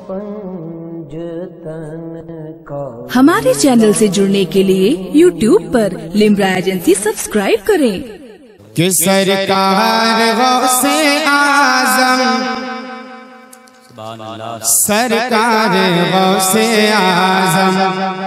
हमारे चैनल से जुड़ने के लिए YouTube पर लिम्रा एजेंसी सब्सक्राइब करें। कि सरकार गौसे आजम, सरकार गौसे आजम,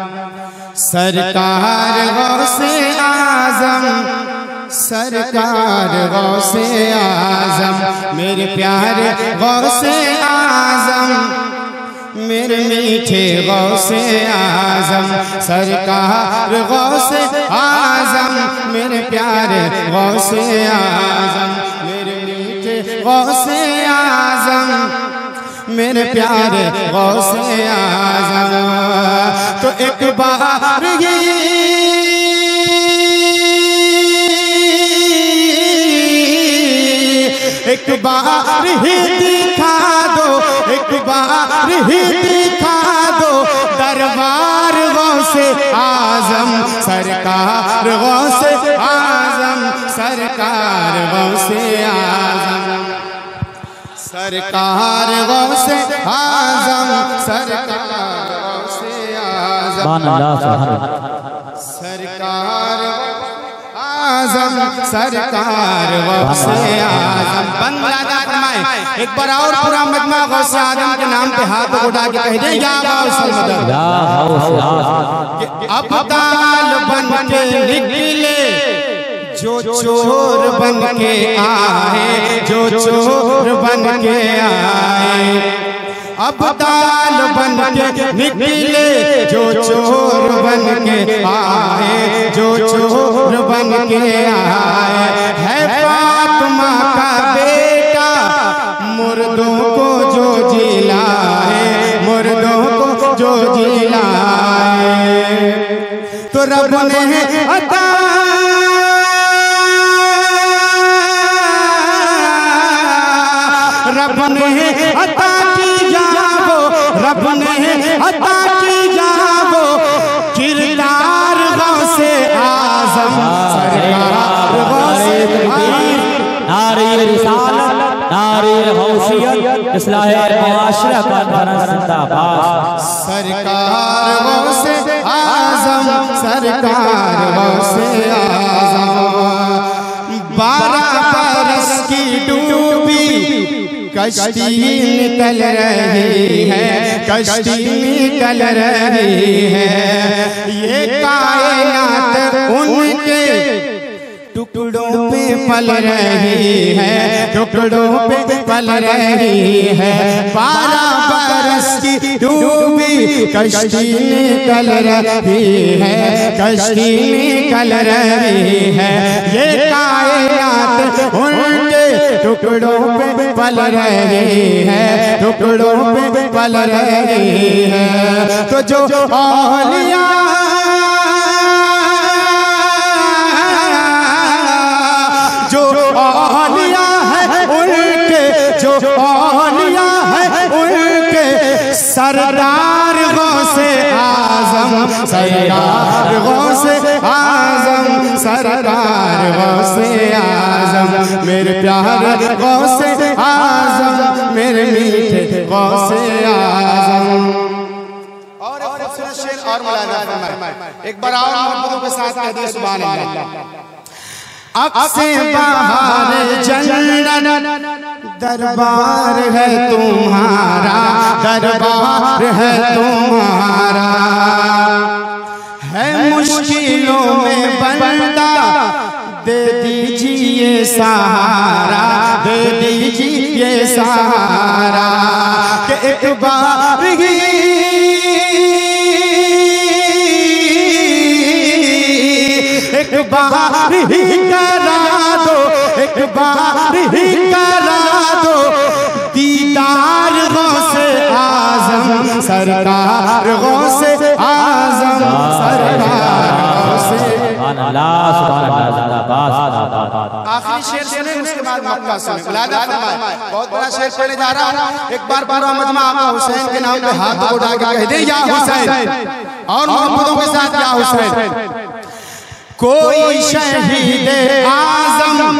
सरकार गौसे आजम, सरकार गौसे आजम, मेरे प्यारे गौसे आजम, मेरे मीठे गौसे आजम, सरकार गौसे आजम, मेरे प्यारे गौसे आजम, मेरे मीठे गौसे आजम, मेरे प्यारे गौसे आजम। तो एक बार एक बार ही दिखा दो, एक बार ही दिखा दो दरबार गौसे आजम, सरकार गौसे आजम, सरकार गौसे आजम, सरकार गौसे आजम, सरकार गौसे आजम, सरकार आजम, सरकार गौसे आजम। बंदा फरमाए एक बार और पूरा मजमा गौसे आजम के नाम पे हाथ उठा के कह दे या गौसे मदद, अब्दाल बन के निकले जो चोर बन के आए, जो चोर बन के आए, अब्दाल बन के निकले जो चोर बन के आए, जो चोर बन के आए। है फातिमा का बेटा मुर्दों को जो जिलाए, मुर्दों को जो जिलाए, तो रब ने अता रब ने अता की जाबो, रब ने अता की जाबो किरदार गौसे आजम, सरकार गौसे आजम, नारे रिसालत, नारे गौसियत, इस्लाह मुआशरा कॉन्फ्रेंस जिंदाबाद, सरकार गौसे आजम, सरकार गौसे आजम। 12 बरस की डूबी कश्ती निकल रही है, कश्ती निकल रही है, ये कायनात उनके टुकड़ों पे पल रही है, टुकड़ों पे पल रही है। 12 बरस की डूबी कश्ती निकल रही है, कश्ती निकल रही है, ये कायनात उनके टुकड़ों पे पल रही है, टुकड़ों पे पल रही है। तो जो औलिया जो औलिया है उनके, जो औलिया है उनके सरदार गौसे आजम, सरदार गौसे आजम, सरदार गौसे आजम, मेरे प्यारे गौसे आजम, मेरे मीठे गौसे आजम। और खूबसूरत शेर और मुलाज़ा फरमाए एक बार और मोहब्बतों के साथ कह दे सुभान अल्लाह। अक्से बाहर जन्नत दरबार है तुम्हारा, दरबार है तुम्हारा, है मुश्किलों में बंदा दे दीजिए सहारा, दे दीजिए सहारा, कि एक बार ही एक बार ही करा दो, एक बार ही करा दो दीदार गौसे आजम, सरकार गौसे आजम, सरकार गौसे आखिरी शेर सुने उसके बाद मक्का सुने। मुलाज़ा फरमाए बहुत बड़ा शेर पढ़ने जा रहा हूँ। एक बार पूरा मजमा आका हुसैन के नाम पे हाथ उठा के कह दे या हुसैन, और मोहब्बतों के साथ या हुसैन। कोई शहीद आजम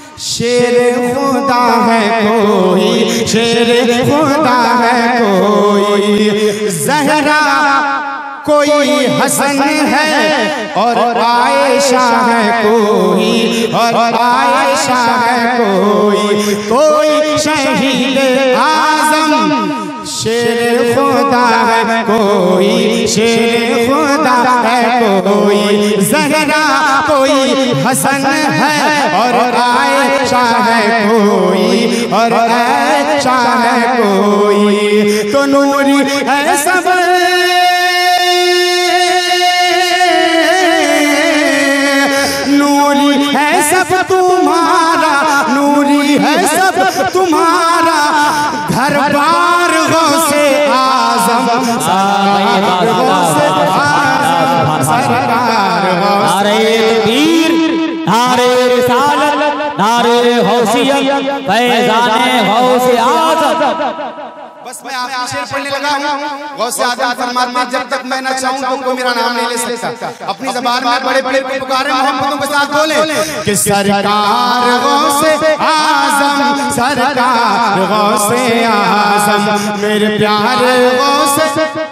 शेर खुदा है कोई, शेर खुदा है कोई, ज़हरा कोई हसन है और आयशा है कोई, और आयशा है कोई शहीद आज़म शेर खुदा है कोई, शेर खुदा है कोई। ज़हरा कोई हसन है और आयशा है कोई, और आयशा है कोई। तो नूरी है सब सब तुम्हारा, नूरी है सब तुम्हारा, घर बार गौसे आज़म नारे तकबीर, नारे रिसालत, नारे गौसियत, फैज़ाने गौसे आज़म। बस मैं आपकी शेर पढ़ने लगा हूँ। गौसे आज़म फरमाते हैं जब तक मैं न चाहूँ तो कोई मेरा नाम नहीं ले सकता। अपनी ज़बान में बड़े बड़े पुकारे मोहम्मदों के साथ बोले कि सरकार गौसे आज़म, सरकार गौसे आज़म, मेरे प्यारे गौसे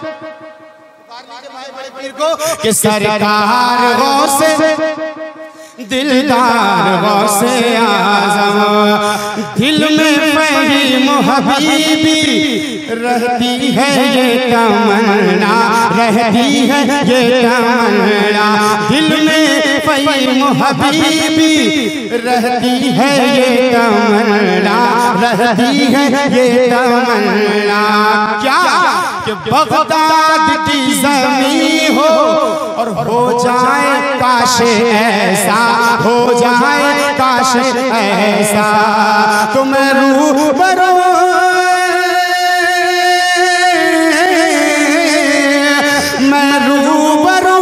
कि सरकार गौसे दिलदार गौसे आज़म, दिल में मेरी मोहब्बी रहती है ये तमन्ना, रहती है ये तमन्ना, दिल में मेरी मोहब्बी रहती है ये तमन्ना, रहती है ये तमन्ना। क्या कि बगदाद की ज़मीं हो और हो जाए काश ऐसा, हो जाए काश ऐसा, तो मैं रूबरू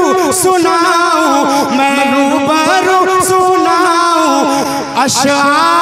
सुनाऊं, मैं रूबरू सुनाऊं अशआर